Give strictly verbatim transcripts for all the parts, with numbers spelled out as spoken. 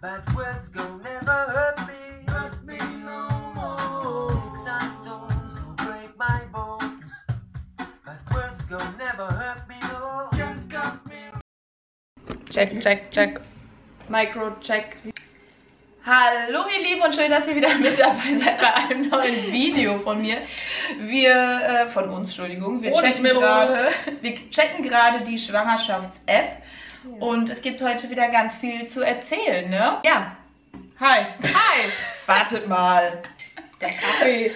Bad words go never hurt me, hurt me no more. Sticks and stones go break my bones. Bad words go never hurt me no. Can't cut me. Check, check, check. Micro, check. Hallo ihr Lieben und schön, dass ihr wieder mit dabei seid bei einem neuen Video von mir. Wir, äh, von uns, Entschuldigung, wir checken gerade, wir checken gerade die Schwangerschafts-App ja. Und es gibt heute wieder ganz viel zu erzählen, ne? Ja. Hi. Hi. Wartet mal. Der Kaffee.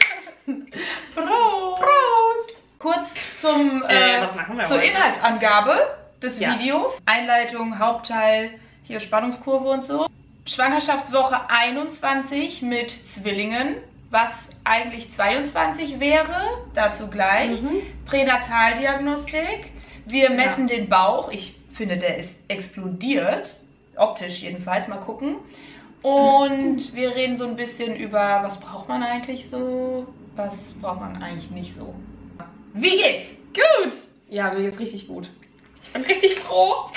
Prost. Prost. Kurz zum, äh, äh, was machen wir zur heute? Inhaltsangabe des Ja. Videos. Einleitung, Hauptteil, hier Spannungskurve und so. Schwangerschaftswoche einundzwanzig mit Zwillingen, was eigentlich zweiundzwanzig wäre, dazu gleich. Mhm. Pränataldiagnostik. Wir messen ja. den Bauch. Ich finde, der ist explodiert. Optisch jedenfalls. Mal gucken. Und wir reden so ein bisschen über, was braucht man eigentlich so, was braucht man eigentlich nicht so. Wie geht's? Gut! Ja, mir geht's richtig gut. Ich bin richtig froh.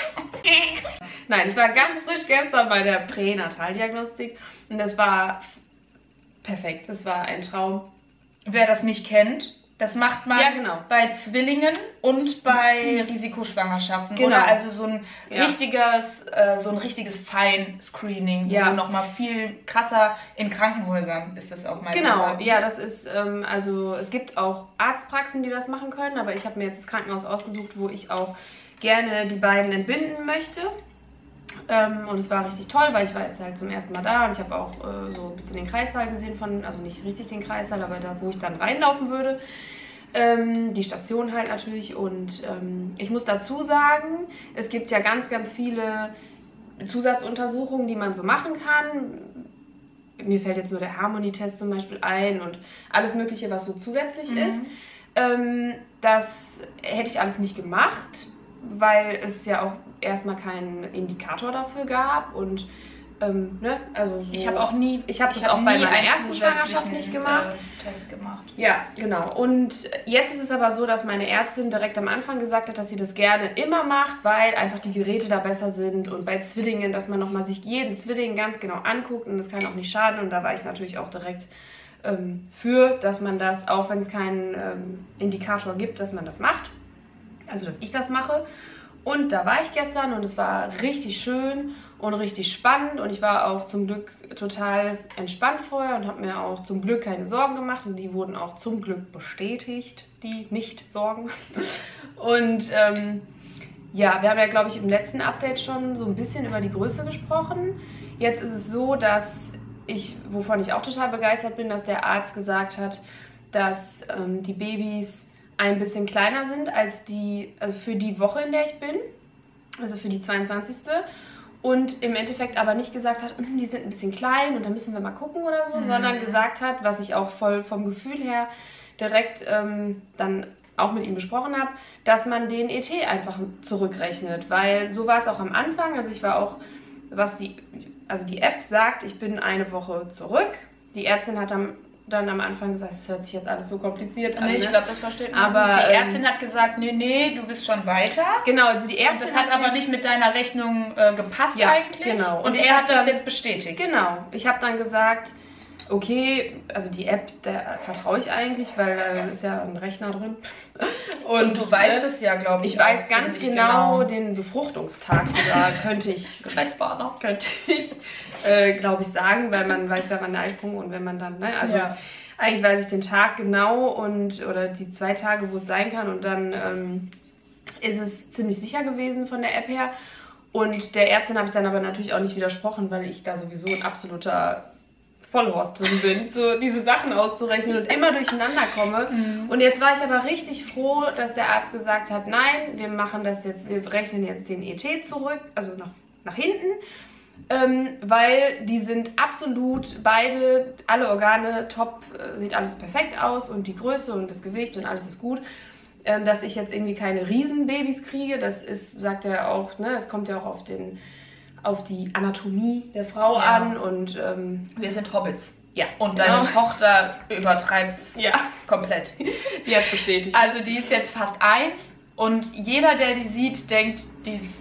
Nein, ich war ganz frisch gestern bei der Pränataldiagnostik und das war perfekt. Das war ein Traum. Wer das nicht kennt, das macht man ja, genau. bei Zwillingen und bei Risikoschwangerschaften. Genau. Oder also so ein ja. richtiges, äh, so ein richtiges Feinscreening, ja. wo nochmal viel krasser in Krankenhäusern ist das auch meistens. Genau, ja, das ist, ähm, also es gibt auch Arztpraxen, die das machen können, aber ich habe mir jetzt das Krankenhaus ausgesucht, wo ich auch gerne die beiden entbinden möchte. Ähm, und es war richtig toll, weil ich war jetzt halt zum ersten Mal da und ich habe auch äh, so ein bisschen den Kreissaal gesehen von, also nicht richtig den Kreissaal, aber da, wo ich dann reinlaufen würde. Ähm, die Station halt natürlich und ähm, ich muss dazu sagen, es gibt ja ganz, ganz viele Zusatzuntersuchungen, die man so machen kann. Mir fällt jetzt nur der Harmony-Test zum Beispiel ein und alles mögliche, was so zusätzlich Mhm. ist. Ähm, das hätte ich alles nicht gemacht, weil es ja auch erstmal keinen Indikator dafür gab und ähm, ne, also so. Ich habe auch nie, ich habe das hab auch bei nie meiner einen ersten Schwangerschaft zusätzlichen, nicht gemacht. Äh, Test gemacht. Ja, genau. Und jetzt ist es aber so, dass meine Ärztin direkt am Anfang gesagt hat, dass sie das gerne immer macht, weil einfach die Geräte da besser sind und bei Zwillingen, dass man nochmal sich jeden Zwilling ganz genau anguckt und das kann auch nicht schaden und da war ich natürlich auch direkt ähm, für, dass man das, auch wenn es keinen ähm, Indikator gibt, dass man das macht. Also, dass ich das mache. Und da war ich gestern und es war richtig schön und richtig spannend und ich war auch zum Glück total entspannt vorher und habe mir auch zum Glück keine Sorgen gemacht und die wurden auch zum Glück bestätigt, die Nicht-Sorgen. Und ähm, ja, wir haben ja, glaube ich, im letzten Update schon so ein bisschen über die Größe gesprochen. Jetzt ist es so, dass ich, wovon ich auch total begeistert bin, dass der Arzt gesagt hat, dass ähm, die Babys ein bisschen kleiner sind als die, also für die Woche, in der ich bin, also für die zweiundzwanzigste Und im Endeffekt aber nicht gesagt hat, die sind ein bisschen klein und da müssen wir mal gucken oder so, mhm. sondern gesagt hat, was ich auch voll vom Gefühl her direkt ähm, dann auch mit ihm besprochen habe, dass man den E T einfach zurückrechnet, weil so war es auch am Anfang, also ich war auch, was die, also die App sagt, ich bin eine Woche zurück, die Ärztin hat am dann am Anfang gesagt, es hört sich jetzt alles so kompliziert an. Nee, ich ne? glaube, das versteht man. Aber die Ärztin ähm, hat gesagt, nee, nee, du bist schon weiter. Genau, also die Ärztin Und das hat aber nicht mit deiner Rechnung äh, gepasst ja, eigentlich. Genau. Und, Und er ich hat hab das dann, jetzt bestätigt. Genau. Ich habe dann gesagt, okay, also die App, da vertraue ich eigentlich, weil da ist ja ein Rechner drin. Und, Und du weißt es ja, glaube ich. Ich weiß auch ganz genau, genau den Befruchtungstag sogar, könnte ich, Geschlechtspartner, könnte ich, äh, glaube ich, sagen, weil man weiß ja, wann der Eisprung und wenn man dann, ne, also ja. eigentlich weiß ich den Tag genau und oder die zwei Tage, wo es sein kann und dann ähm, ist es ziemlich sicher gewesen von der App her. Und der Ärztin habe ich dann aber natürlich auch nicht widersprochen, weil ich da sowieso ein absoluter Vollhorst drin bin, so diese Sachen auszurechnen und immer durcheinander komme. Mhm. Und jetzt war ich aber richtig froh, dass der Arzt gesagt hat, nein, wir machen das jetzt, wir rechnen jetzt den E T zurück, also nach, nach hinten. Ähm, weil die sind absolut beide, alle Organe top, äh, sieht alles perfekt aus und die Größe und das Gewicht und alles ist gut. Ähm, dass ich jetzt irgendwie keine Riesenbabys kriege, das ist, sagt er auch, ne, es kommt ja auch auf, den, auf die Anatomie der Frau ja. an und ähm, wir sind Hobbits. ja. Und deine genau. Tochter übertreibt es ja. komplett. Die hat bestätigt. Also die ist jetzt fast eins und jeder, der die sieht, denkt, die ist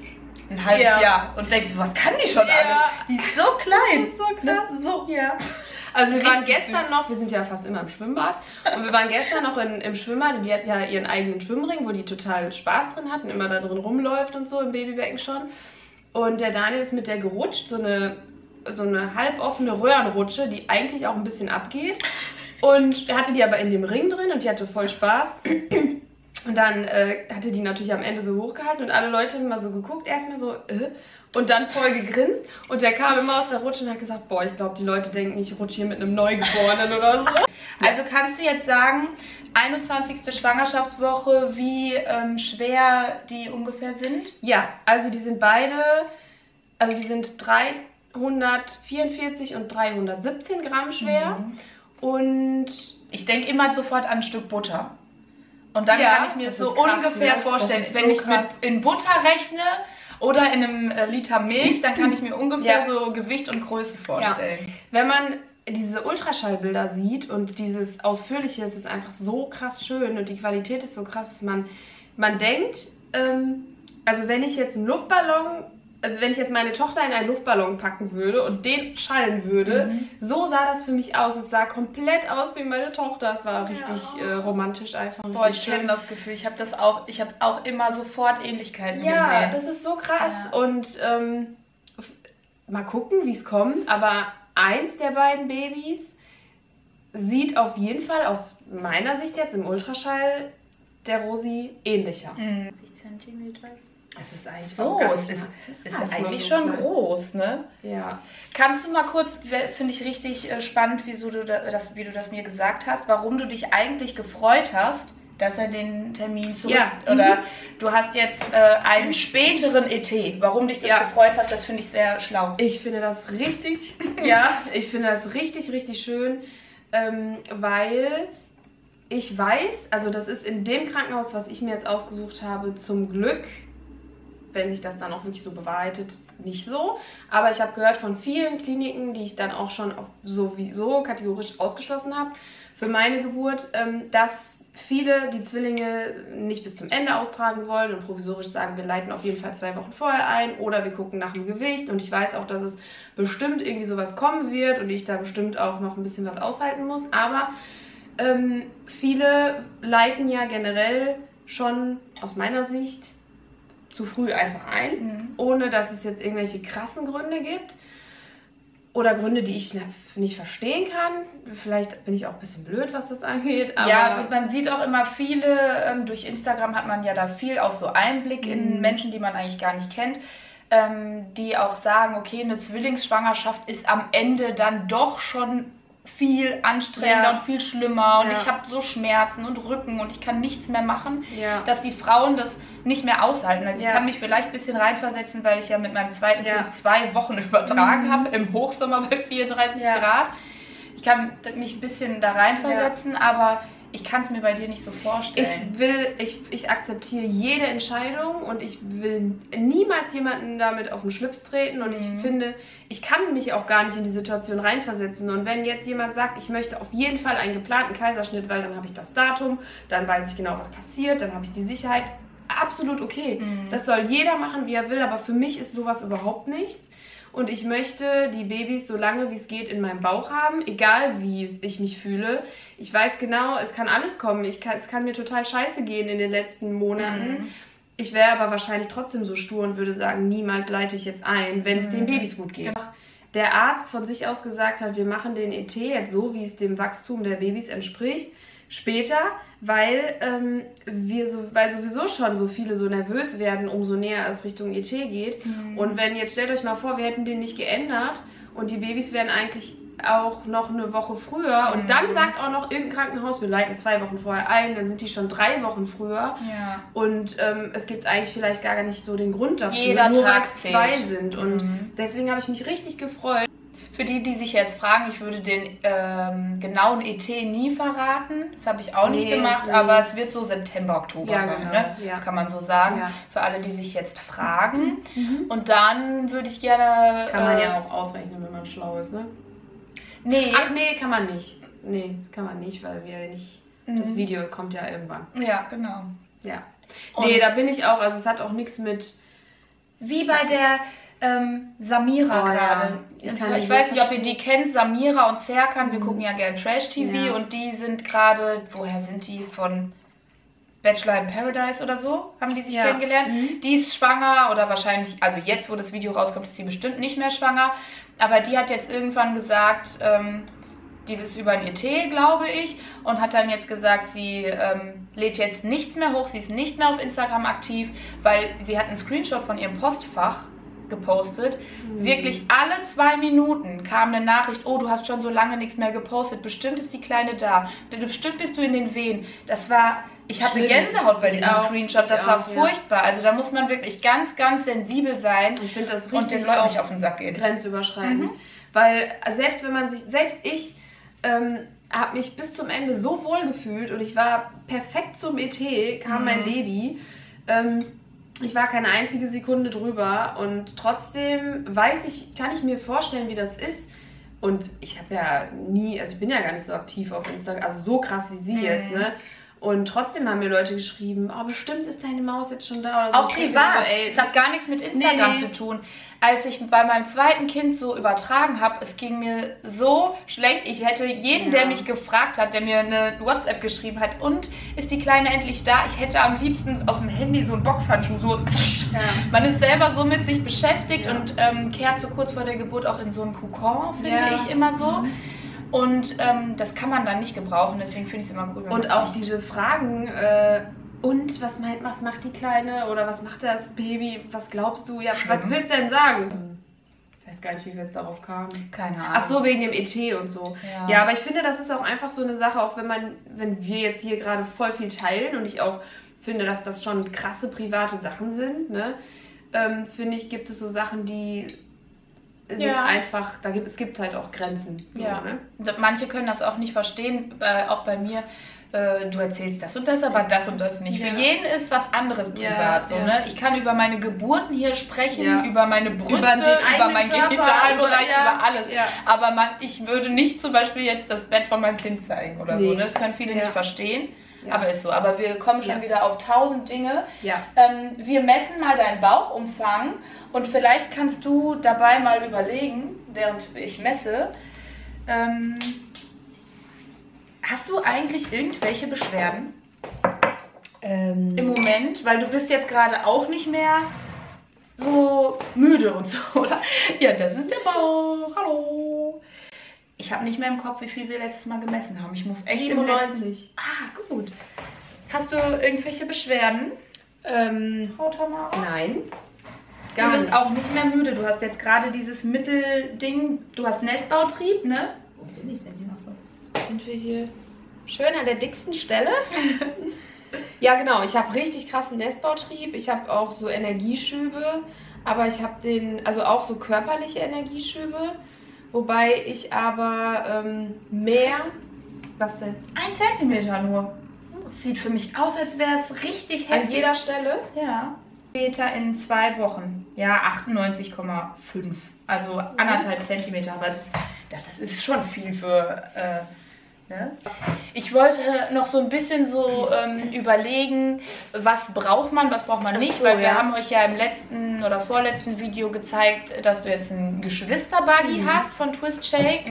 ein halbes Ja. Jahr und denkt, was kann die schon Ja. alles? Die ist so klein. Das ist so krass. Ne? So, ja. Also wir waren Richtig gestern süß. noch, wir sind ja fast immer im Schwimmbad, und wir waren gestern noch in, im Schwimmbad, die hat ja ihren eigenen Schwimmring, wo die total Spaß drin hat und immer da drin rumläuft und so, im Babybecken schon. Und der Daniel ist mit der gerutscht, so eine, so eine halboffene Röhrenrutsche, die eigentlich auch ein bisschen abgeht. Und er hatte die aber in dem Ring drin und die hatte voll Spaß. Und dann äh, hatte die natürlich am Ende so hochgehalten und alle Leute haben immer so geguckt, erstmal so, äh, und dann voll gegrinst. Und der kam immer aus der Rutsche und hat gesagt, boah, ich glaube, die Leute denken, ich rutsche hier mit einem Neugeborenen oder so. Also kannst du jetzt sagen, einundzwanzigste Schwangerschaftswoche, wie ähm, schwer die ungefähr sind? Ja, also die sind beide, also die sind dreihundertvierundvierzig und dreihundertsiebzehn Gramm schwer. Mhm. Und Ich denke immer sofort an ein Stück Butter. Und dann Ja, kann ich mir das so ist krass, ungefähr ne? vorstellen, Das ist wenn so ich mit krass. in Butter rechne oder in einem äh, Liter Milch, dann kann ich mir ungefähr Ja. so Gewicht und Größe vorstellen. wenn man diese Ultraschallbilder sieht und dieses Ausführliche, es ist einfach so krass schön und die Qualität ist so krass, dass man, man denkt, ähm, also wenn ich jetzt einen Luftballon, also wenn ich jetzt meine Tochter in einen Luftballon packen würde und den schallen würde, Mhm. so sah das für mich aus. Es sah komplett aus wie meine Tochter. Es war richtig Ja. äh, romantisch einfach. Boah, richtig ich schön. kenne das Gefühl. Ich habe das auch, ich habe auch immer sofort Ähnlichkeiten Ja, gesehen. das ist so krass. Ja. Und ähm, f- mal gucken, wie es kommt. Aber eins der beiden Babys sieht auf jeden Fall aus meiner Sicht jetzt im Ultraschall der Rosi ähnlicher. Mhm. zwanzig Zentimeter. Es ist eigentlich So, auch gar es nicht ist, mal- es ist, gar nicht mal eigentlich so schon klein. groß, ne? Ja. Kannst du mal kurz, das finde ich richtig äh, spannend, wieso du da- das, wie du das mir gesagt hast, warum du dich eigentlich gefreut hast, dass er den Termin zurück... Ja, Oder mhm. du hast jetzt äh, einen späteren E T. Warum dich das Ja. gefreut hat, das finde ich sehr schlau. Ich finde das richtig, ja, ich finde das richtig, richtig schön, ähm, weil ich weiß, also das ist in dem Krankenhaus, was ich mir jetzt ausgesucht habe, zum Glück, wenn sich das dann auch wirklich so bewahrheitet, nicht so. Aber ich habe gehört von vielen Kliniken, die ich dann auch schon auf sowieso kategorisch ausgeschlossen habe für meine Geburt, ähm, dass viele die Zwillinge nicht bis zum Ende austragen wollen und provisorisch sagen, wir leiten auf jeden Fall zwei Wochen vorher ein oder wir gucken nach dem Gewicht. Und ich weiß auch, dass es bestimmt irgendwie sowas kommen wird und ich da bestimmt auch noch ein bisschen was aushalten muss. Aber ähm, viele leiten ja generell schon aus meiner Sicht zu früh einfach ein, Mhm. ohne dass es jetzt irgendwelche krassen Gründe gibt. Oder Gründe, die ich nicht verstehen kann. Vielleicht bin ich auch ein bisschen blöd, was das angeht. Aber Ja, man sieht auch immer viele, ähm, durch Instagram hat man ja da viel auch so Einblick in Mhm. Menschen, die man eigentlich gar nicht kennt, ähm, die auch sagen, okay, eine Zwillingsschwangerschaft ist am Ende dann doch schon viel anstrengender Ja. und viel schlimmer und Ja. ich habe so Schmerzen und Rücken und ich kann nichts mehr machen, ja. dass die Frauen das nicht mehr aushalten. Also Ja. ich kann mich vielleicht ein bisschen reinversetzen, weil ich ja mit meinem zweiten Ja. Kind zwei Wochen übertragen Mhm. habe, im Hochsommer bei vierunddreißig Ja. Grad. Ich kann mich ein bisschen da reinversetzen, aber ich kann es mir bei dir nicht so vorstellen. Ich will, ich, ich akzeptiere jede Entscheidung und ich will niemals jemanden damit auf den Schlips treten und Mhm. ich finde, ich kann mich auch gar nicht in die Situation reinversetzen und wenn jetzt jemand sagt, ich möchte auf jeden Fall einen geplanten Kaiserschnitt, weil dann habe ich das Datum, dann weiß ich genau, was passiert, dann habe ich die Sicherheit, absolut okay. Mhm. Das soll jeder machen, wie er will, aber für mich ist sowas überhaupt nichts. Und ich möchte die Babys so lange wie es geht in meinem Bauch haben, egal wie ich mich fühle. Ich weiß genau, es kann alles kommen. Ich kann, es kann mir total scheiße gehen in den letzten Monaten. Mhm. Ich wäre aber wahrscheinlich trotzdem so stur und würde sagen, niemals leite ich jetzt ein, wenn es Mhm. den Babys gut geht. Der Arzt von sich aus gesagt hat, wir machen den E T jetzt so, wie es dem Wachstum der Babys entspricht, später, weil ähm, wir so, weil sowieso schon so viele so nervös werden, umso näher es Richtung E T geht. Mhm. Und wenn jetzt, stellt euch mal vor, wir hätten den nicht geändert und die Babys wären eigentlich auch noch eine Woche früher und Mhm. dann sagt auch noch irgendein Krankenhaus, wir leiten zwei Wochen vorher ein, dann sind die schon drei Wochen früher. Ja. Und ähm, es gibt eigentlich vielleicht gar nicht so den Grund dafür, Jeder nur Tag weil es zwei zählt. sind. Und Mhm. deswegen habe ich mich richtig gefreut. Für die, die sich jetzt fragen, ich würde den ähm, genauen E T nie verraten. Das habe ich auch nicht Nee, gemacht, nee. aber es wird so September, Oktober Ja, sein, genau, ne? ja. Kann man so sagen. Ja. Für alle, die sich jetzt fragen. Und dann würde ich gerne... Kann man äh, ja auch ausrechnen, wenn man schlau ist, ne? Nee. Ach nee, kann man nicht. Nee, kann man nicht, weil wir nicht. Das Mhm. Video kommt ja irgendwann. Ja, genau. Ja. Und- Nee, da bin ich auch, also es hat auch nichts mit Wie bei der ähm, Samira Oh, ja. gerade. Ich Ich, kann die ich so weiß nicht, ob ihr verstehen. die kennt, Samira und Serkan. Wir Mhm. gucken ja gerne Trash-T V Ja. und die sind gerade, woher sind die? Von Bachelor in Paradise oder so, haben die sich Ja. kennengelernt. Mhm. Die ist schwanger oder wahrscheinlich, also jetzt, wo das Video rauskommt, ist sie bestimmt nicht mehr schwanger. Aber die hat jetzt irgendwann gesagt, ähm, die ist über ein E T, glaube ich, und hat dann jetzt gesagt, sie ähm, lädt jetzt nichts mehr hoch, sie ist nicht mehr auf Instagram aktiv, weil sie hat einen Screenshot von ihrem Postfach gepostet. Mhm. Wirklich alle zwei Minuten kam eine Nachricht, oh, du hast schon so lange nichts mehr gepostet, bestimmt ist die Kleine da, bestimmt bist du in den Wehen. Das war, ich hatte Schlimm. Gänsehaut bei Ich diesem auch. Screenshot, Ich das war auch, ja. furchtbar. Also da muss man wirklich ganz, ganz sensibel sein Ich finde das und den richtig Leuten auch nicht auf den Sack gehen. grenzüberschreitend. Mhm. Weil selbst wenn man sich, selbst ich ähm, habe mich bis zum Ende so wohl gefühlt und ich war perfekt zum E T, kam Mhm. mein Baby. Ähm, ich war keine einzige Sekunde drüber und trotzdem weiß ich, kann ich mir vorstellen, wie das ist. Und ich habe ja nie, also ich bin ja gar nicht so aktiv auf Instagram, also so krass wie sie Mhm. jetzt, ne? Und trotzdem haben mir Leute geschrieben, oh, bestimmt ist deine Maus jetzt schon da oder so. Auch Ich denke privat. mir so, ey, Es hat gar nichts mit Instagram Nee, nee. zu tun. Als ich bei meinem zweiten Kind so übertragen habe, es ging mir so schlecht. Ich hätte jeden, Ja. der mich gefragt hat, der mir eine WhatsApp geschrieben hat, und ist die Kleine endlich da? Ich hätte am liebsten aus dem Handy so einen Boxhandschuh. So. Ja. Man ist selber so mit sich beschäftigt Ja. und ähm, kehrt so kurz vor der Geburt auch in so einen Kokon, finde Ja. ich immer so. Mhm. Und ähm, das kann man dann nicht gebrauchen, deswegen finde ich es immer cool, wenn man Und das auch nicht- diese Fragen, äh, und was, meint, was macht die Kleine oder was macht das Baby, was glaubst du, ja, Schlimm. was willst du denn sagen? Ich weiß gar nicht, wie wir jetzt darauf kamen. Keine Ahnung. Ach so, wegen dem E T und so. Ja. Ja, aber ich finde, das ist auch einfach so eine Sache, auch wenn man, wenn wir jetzt hier gerade voll viel teilen und ich auch finde, dass das schon krasse private Sachen sind, ne, ähm, finde ich, gibt es so Sachen, die sind Ja. einfach, da gibt, es gibt halt auch Grenzen. So, Ja, ne? manche können das auch nicht verstehen, äh, auch bei mir. Äh, du erzählst das und das, aber das und das nicht. Ja. Für jeden ist was anderes privat. Ja, so, ja. ne? Ich kann über meine Geburten hier sprechen, Ja. über meine Brüste, Über den über, eigenen meinen Körper, Genitalbereich, über- ja. über alles. Ja. Aber man, ich würde nicht zum Beispiel jetzt das Bett von meinem Kind zeigen oder so. Nee. Ne? Das können viele Ja. nicht verstehen. Ja. Aber ist so. Aber wir kommen schon Ja. wieder auf tausend Dinge. Ja. Ähm, wir messen mal deinen Bauchumfang und vielleicht kannst du dabei mal überlegen, während ich messe, ähm, hast du eigentlich irgendwelche Beschwerden Ähm, im Moment? Weil du bist jetzt gerade auch nicht mehr so müde und so, oder? Ja, das ist der Bauch. Hallo. Ich habe nicht mehr im Kopf, wie viel wir letztes Mal gemessen haben. Ich muss echt im letzten... siebenundneunzig. Ah, gut. Hast du irgendwelche Beschwerden, Ähm, Frau Tamara? nein. Du bist auch nicht mehr müde. Du hast jetzt gerade dieses Mittelding. Du hast Nestbautrieb, ne? Wo bin ich denn hier noch so? Sind wir hier schön an der dicksten Stelle? Ja, genau. Ich habe richtig krassen Nestbautrieb. Ich habe auch so Energieschübe, aber ich habe den, also auch so körperliche Energieschübe, wobei ich aber ähm, mehr. Was denn? Ein Zentimeter nur. Sieht für mich aus, als wäre es richtig heftig. An jeder Stelle? Ja. Später in zwei Wochen. Ja, achtundneunzig Komma fünf. Also anderthalb Zentimeter. Aber das, ja, das ist schon viel für... Äh, ne? Ich wollte noch so ein bisschen so ähm, überlegen, was braucht man, was braucht man Ach nicht. so, weil wir ja. haben euch ja im letzten oder vorletzten Video gezeigt, dass du jetzt einen Geschwisterbuggy Mhm. hast von Twist Shake.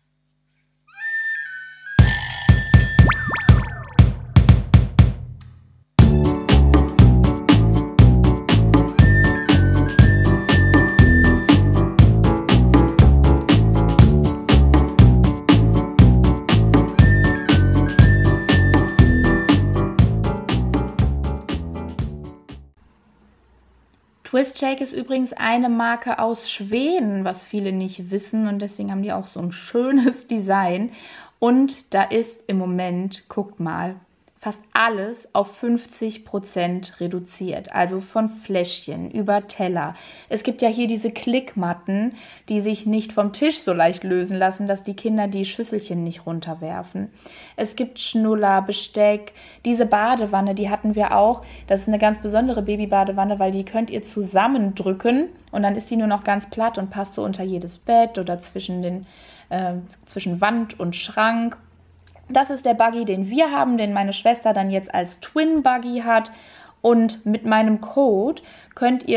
Twist Shake ist übrigens eine Marke aus Schweden, was viele nicht wissen, und deswegen haben die auch so ein schönes Design. Und da ist im Moment, guckt mal, fast alles auf fünfzig Prozent reduziert. Also von Fläschchen über Teller. Es gibt ja hier diese Klickmatten, die sich nicht vom Tisch so leicht lösen lassen, dass die Kinder die Schüsselchen nicht runterwerfen. Es gibt Schnuller, Besteck, diese Badewanne, die hatten wir auch. Das ist eine ganz besondere Babybadewanne, weil die könnt ihr zusammendrücken und dann ist die nur noch ganz platt und passt so unter jedes Bett oder zwischen den äh, zwischen Wand und Schrank. Das ist der Buggy, den wir haben, den meine Schwester dann jetzt als Twin Buggy hat. Und mit meinem Code könnt ihr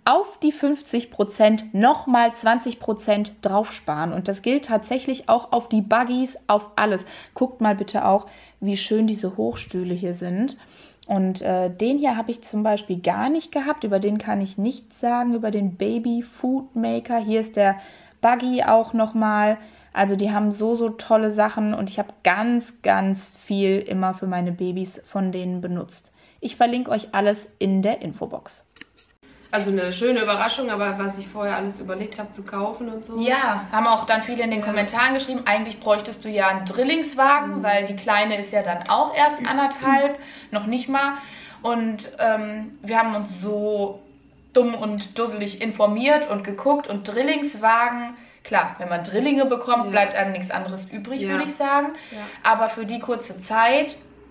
auf die fünfzig Prozent nochmal zwanzig Prozent draufsparen. Und das gilt tatsächlich auch auf die Buggies, auf alles. Guckt mal bitte auch, wie schön diese Hochstühle hier sind. Und äh, den hier habe ich zum Beispiel gar nicht gehabt. Über den kann ich nichts sagen, über den Baby Food Maker. Hier ist der Buggy auch nochmal. Also die haben so, so tolle Sachen und ich habe ganz, ganz viel immer für meine Babys von denen benutzt. Ich verlinke euch alles in der Infobox. Also eine schöne Überraschung, aber was ich vorher alles überlegt habe zu kaufen und so. Ja, haben auch dann viele in den Kommentaren geschrieben, eigentlich bräuchtest du ja einen Drillingswagen, mhm. weil die Kleine ist ja dann auch erst anderthalb, mhm. noch nicht mal. Und ähm, wir haben uns so dumm und dusselig informiert und geguckt und Drillingswagen, klar, wenn man Drillinge bekommt, ja. bleibt einem nichts anderes übrig, ja. würde ich sagen. Ja. Aber für die kurze Zeit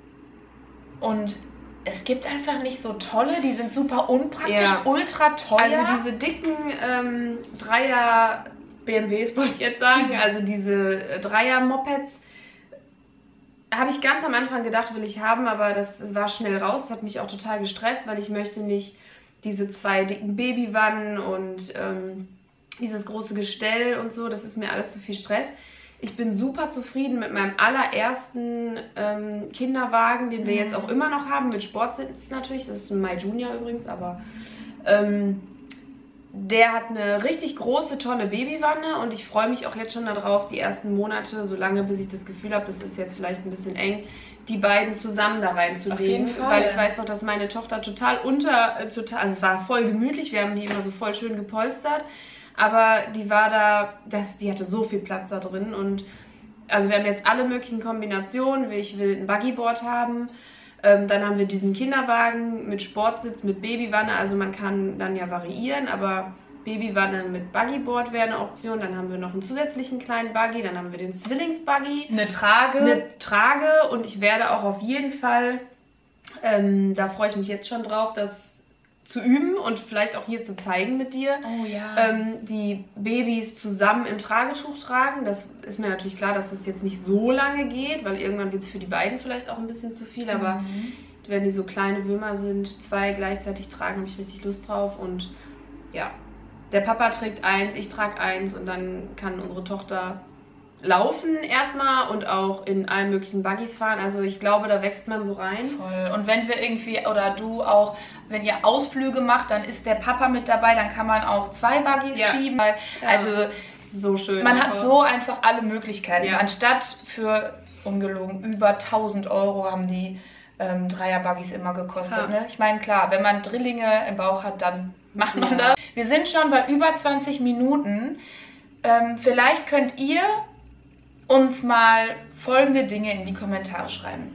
und es gibt einfach nicht so tolle, die sind super unpraktisch, ja. ultra teuer. Also diese dicken ähm, Dreier B M Ws, wollte ich jetzt sagen, mhm. also diese Dreier-Mopeds, habe ich ganz am Anfang gedacht, will ich haben, aber das, das war schnell raus. Das hat mich auch total gestresst, weil ich möchte nicht diese zwei dicken Babywannen und ähm, dieses große Gestell und so, das ist mir alles zu viel Stress. Ich bin super zufrieden mit meinem allerersten ähm, Kinderwagen, den wir mhm. jetzt auch immer noch haben, mit Sportsitz natürlich. Das ist ein My Junior übrigens, aber ähm, der hat eine richtig große, tolle Babywanne und ich freue mich auch jetzt schon darauf, die ersten Monate, so lange bis ich das Gefühl habe, das ist jetzt vielleicht ein bisschen eng, die beiden zusammen da reinzulegen. Weil ich weiß noch, dass meine Tochter total unter, äh, total, also es war voll gemütlich, wir haben die immer so voll schön gepolstert. Aber die war da, das, die hatte so viel Platz da drin und also wir haben jetzt alle möglichen Kombinationen. Ich will ein Buggyboard haben, ähm, dann haben wir diesen Kinderwagen mit Sportsitz, mit Babywanne, also man kann dann ja variieren, aber Babywanne mit Buggyboard wäre eine Option. Dann haben wir noch einen zusätzlichen kleinen Buggy, dann haben wir den Zwillingsbuggy. Eine Trage. Eine Trage und ich werde auch auf jeden Fall, ähm, da freue ich mich jetzt schon drauf, dass zu üben und vielleicht auch hier zu zeigen mit dir, oh, ja. ähm, die Babys zusammen im Tragetuch tragen. Das ist mir natürlich klar, dass das jetzt nicht so lange geht, weil irgendwann wird es für die beiden vielleicht auch ein bisschen zu viel, aber mhm. wenn die so kleine Würmer sind, zwei gleichzeitig tragen, habe ich richtig Lust drauf und ja, der Papa trägt eins, ich trage eins und dann kann unsere Tochter laufen erstmal und auch in allen möglichen Buggies fahren. Also ich glaube, da wächst man so rein. Voll. Und wenn wir irgendwie, oder du auch, wenn ihr Ausflüge macht, dann ist der Papa mit dabei, dann kann man auch zwei Buggies ja. schieben. Weil, ja. Also so schön. Man hat so einfach alle Möglichkeiten. Ja. Anstatt für, ungelogen, über tausend Euro haben die ähm, Dreier-Buggies immer gekostet. Ja. Ne? Ich meine, klar, wenn man Drillinge im Bauch hat, dann macht man ja. das. Wir sind schon bei über zwanzig Minuten. Ähm, vielleicht könnt ihr uns mal folgende Dinge in die Kommentare schreiben.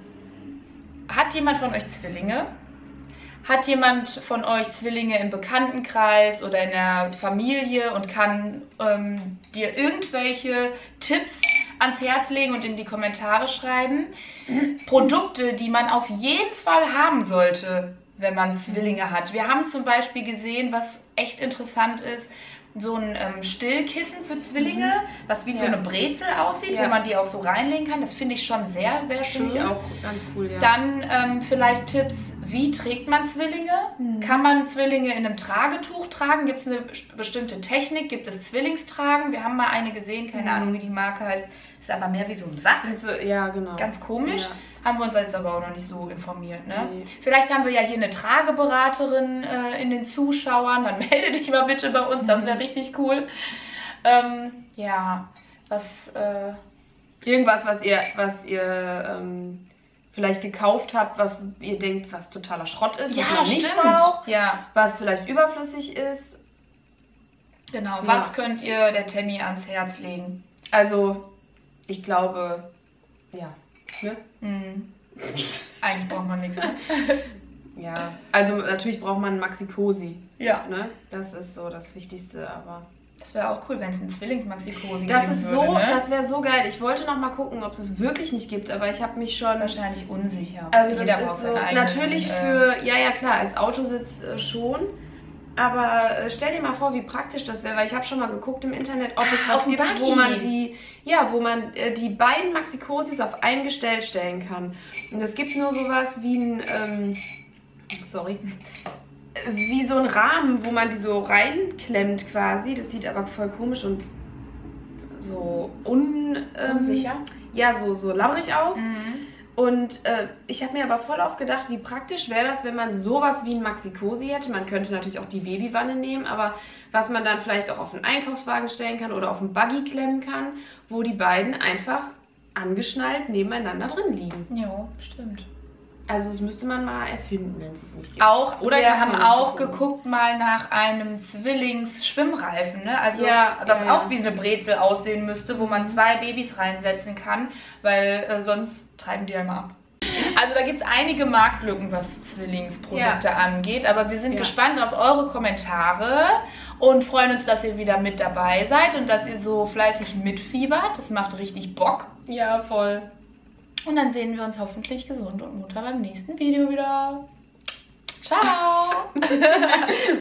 Hat jemand von euch Zwillinge? Hat jemand von euch Zwillinge im Bekanntenkreis oder in der Familie und kann ähm, dir irgendwelche Tipps ans Herz legen und in die Kommentare schreiben? Mhm. Produkte, die man auf jeden Fall haben sollte, wenn man Zwillinge hat. Wir haben zum Beispiel gesehen, was echt interessant ist, so ein ähm, Stillkissen für Zwillinge, mhm. was wie ja. so eine Brezel aussieht, ja. wo man die auch so reinlegen kann. Das finde ich schon sehr, sehr schön. Finde ich auch ganz cool, ja. Dann ähm, vielleicht Tipps, wie trägt man Zwillinge? Mhm. Kann man Zwillinge in einem Tragetuch tragen? Gibt es eine bestimmte Technik? Gibt es Zwillingstragen? Wir haben mal eine gesehen, keine mhm. Ahnung, wie die Marke heißt. Ist aber mehr wie so ein Sack. So, ja, genau. Ganz komisch. Ja. Haben wir uns jetzt aber auch noch nicht so informiert. Ne? Nee. Vielleicht haben wir ja hier eine Trageberaterin äh, in den Zuschauern. Dann melde dich mal bitte bei uns. Das wäre mhm. richtig cool. Ähm, ja, was... Äh, Irgendwas, was ihr, was ihr ähm, vielleicht gekauft habt, was ihr denkt, was totaler Schrott ist, ja, was man nicht stimmt. braucht, ja. was vielleicht überflüssig ist. Genau, ja. was könnt ihr der Tammy ans Herz legen? Also, ich glaube, ja. Ne? Mhm. Eigentlich braucht man nichts. Ne? Ja, also natürlich braucht man Maxi-Cosi. Ja. Ne? Das ist so das Wichtigste, aber... Das wäre auch cool, wenn es einen Zwillings-Maxi-Cosi Das geben ist würde, so, ne? das wäre so geil. Ich wollte noch mal gucken, ob es es wirklich nicht gibt, aber ich habe mich schon... Wahrscheinlich unsicher. Also Jeder das braucht ist so, seinen eigenen, natürlich äh, für, ja, ja klar, als Autositz äh, schon. Aber äh, stell dir mal vor, wie praktisch das wäre, weil ich habe schon mal geguckt im Internet, ob es Ah, was auf dem gibt, Buggy. wo man die, ja, wo man äh, die beiden Maxi-Cosis auf ein Gestell stellen kann. Und es gibt nur sowas wie ein, ähm, sorry, wie so ein Rahmen, wo man die so reinklemmt quasi. Das sieht aber voll komisch und so un, ähm, Unsicher? Ja, so, so labbrig aus. Mhm. Und äh, ich habe mir aber voll oft gedacht, wie praktisch wäre das, wenn man sowas wie ein Maxi-Cosi hätte. Man könnte natürlich auch die Babywanne nehmen, aber was man dann vielleicht auch auf einen Einkaufswagen stellen kann oder auf einen Buggy klemmen kann, wo die beiden einfach angeschnallt nebeneinander drin liegen. Jo, stimmt. Also das müsste man mal erfinden, wenn es es nicht gibt. Auch, Oder ich wir hab's haben noch nicht auch gefunden. geguckt mal nach einem Zwillings-Schwimmreifen, ne? Also Ja, das ja, auch ja. wie eine Brezel aussehen müsste, wo man zwei Babys reinsetzen kann, weil äh, sonst treiben die ja immer ab. Also da gibt es einige Marktlücken, was Zwillingsprodukte Ja. angeht, aber wir sind Ja. gespannt auf eure Kommentare und freuen uns, dass ihr wieder mit dabei seid und dass ihr so fleißig mitfiebert. Das macht richtig Bock. Ja, voll. Und dann sehen wir uns hoffentlich gesund und munter beim nächsten Video wieder. Ciao!